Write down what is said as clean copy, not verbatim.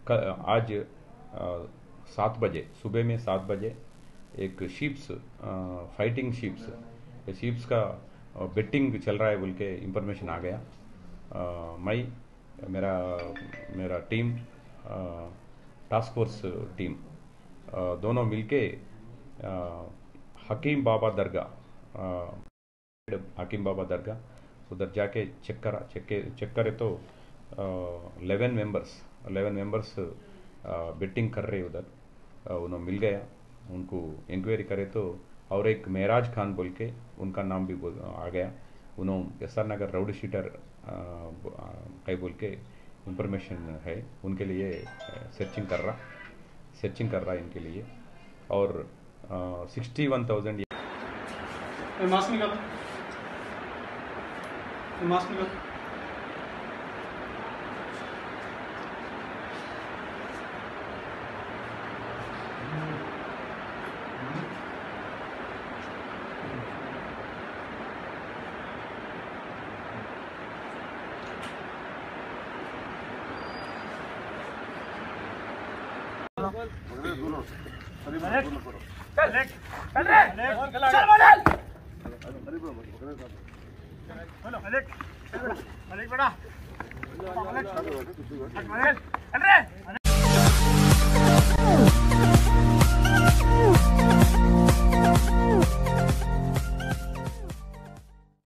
आज 7 बजे सुबह में 7 बजे एक शीप्स फाइटिंग शीप्स का बेटिंग चल रहा है बोल के इंफॉर्मेशन आ गया। मेरा मेरा टीम टास्क फोर्स टीम दोनों मिलके हकीम बाबा दरगाह उधर जाके चेक करे तो 11 मेंबर्स बेटिंग कर रहे उधर उन्होंने मिल गया। उनको इंक्वायरी करे तो और एक मेराज खान बोल के उनका नाम भी आ गया। उन्होंने SR नगर राउडी शीटर कई बोल के इंफॉर्मेशन है, उनके लिए सर्चिंग कर रहा है इनके लिए। और 61,000 मास्क निकाल चल